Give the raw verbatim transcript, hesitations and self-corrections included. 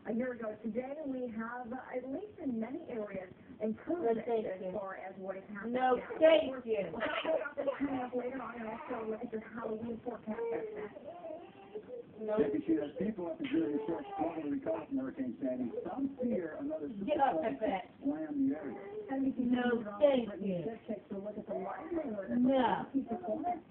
a year ago today. We have, uh, at least in many areas, improved Thank as you. far as what is happening. No, now. thank We're- you. We'll talk about this coming up later on, and also look at your Halloween forecast. No. Maybe she has people up in Jersey Shore slowly recover from Hurricane Sandy. Some fear another Get up superstorm at that. slam the area. And we can No, move on thank to you. Just take a look at the likelihood of No. key performance